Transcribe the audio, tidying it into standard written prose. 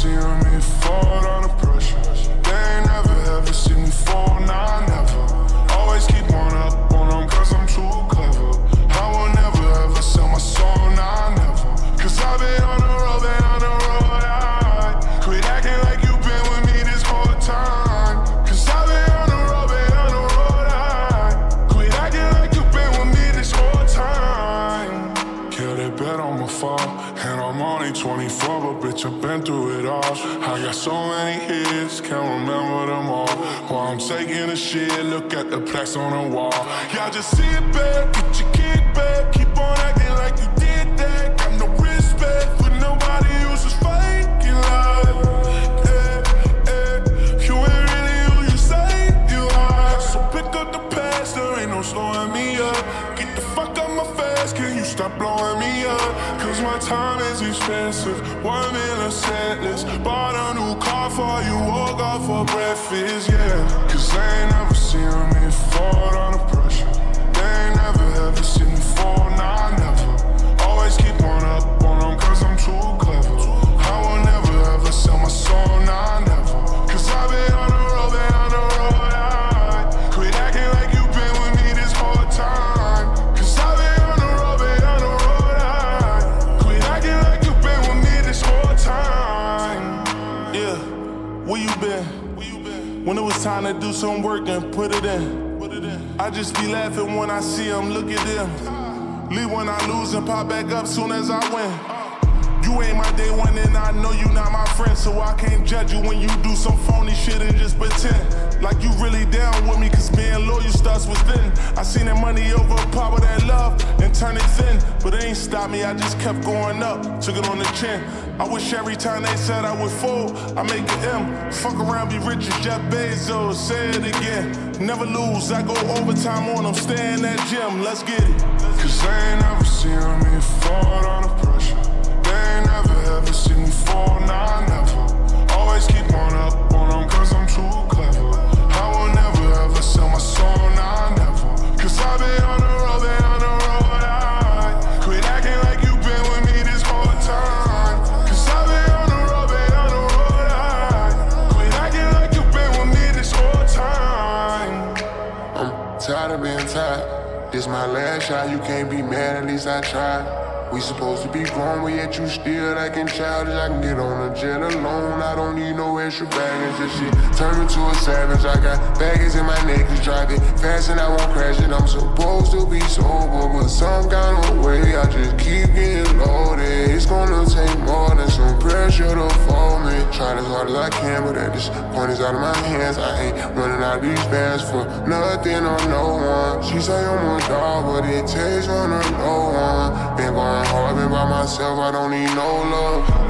seen me fall under pressure. They ain't never ever seen me fall, nah, never. Always keep one up on them cause I'm too clever. I will never ever sell my soul, nah, never. Cause I've been on the road, quit acting like you been with me this whole time. Cause I've been on the road, quit acting like you been with me this whole time. Yeah, they bet I'ma fall, and I'm only 24, but bitch, I've been through it all. I got so many hits, can't remember them all. While I'm taking a shit, look at the plaques on the wall. Y'all just sit back, get your kickback, keep on acting like you did that. Got no respect for nobody who's just faking love. You ain't really who you say you are. So pick up the past, there ain't no slowing me up. Get the fuck out my face, can you stop blowing me up? Cause my time is expensive, 1 million setless. Bought a new car for you, woke up for breakfast, yeah. Cause they ain't never seen me fall under pressure. They ain't never ever seen me fall, nah, never. Always keep one up on them cause I'm too clever. I will never ever sell my soul, nah, never. Cause I've been on the road, quit acting like you been with me this whole time. Cause I've been on the road, quit acting like you been with me this whole time. Yeah, where you been? When it was time to do some work and put it in. I just be laughing when I see them, look at them. Leave when I lose and pop back up soon as I win. You ain't my day one and I know you not my friend, so I can't judge you when you do some phony shit and just pretend like you really down with me, cause being loyal starts within. I seen that money overpower that love and turn it thin, but it ain't stopped me, I just kept going up, took it on the chin. I wish every time they said I would fold, I make an M. Fuck around, be rich as Jeff Bezos, say it again. Never lose, I go overtime on them, stay in that gym, let's get it. Cause they ain't never seen me fall under pressure. They ain't never ever seen me fall, nah, never. Always keep one up on them cause I'm too clever. I will never ever sell my soul, nah, never. Cause I've been on the road, quit acting like you been with me this whole time. Cause I've been on the road, quit acting like you been with me this whole time. I'm tired of being tired. This my last shot, you can't be mad, at least I tried. We supposed to be grown, but yet you still acting childish. I can get on a jet alone, I don't need no extra baggage. This shit turned me to a savage. I got baggage in my neck, just drive it fast and I won't crash it. I'm supposed to be sober, but some kind of way I just keep getting loaded. It's gonna take more than some pressure to fold me. Try as hard as I can, but at this point it's out of my hands. I ain't running out of these bands for nothing or no one. She say I'm a dog, but it takes one or no one. Been going hard, been by myself, I don't need no love.